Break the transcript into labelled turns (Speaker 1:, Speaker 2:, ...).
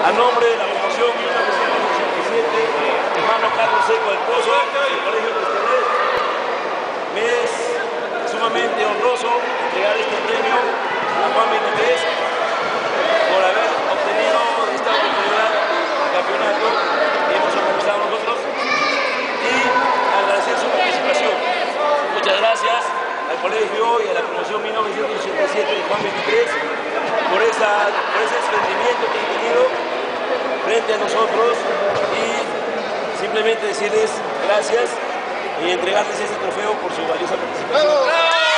Speaker 1: A nombre de la promoción 1987, hermano Carlos Seco del Pozo, del Colegio Cristianet, me es sumamente honroso entregar este premio a Juan 23 por haber obtenido esta oportunidad al campeonato que hemos organizado nosotros y agradecer su participación. Muchas gracias al colegio y a la promoción 1987 de Juan 23 por ese desprendimiento que han tenido frente a nosotros y simplemente decirles gracias y entregarles este trofeo por su valiosa participación.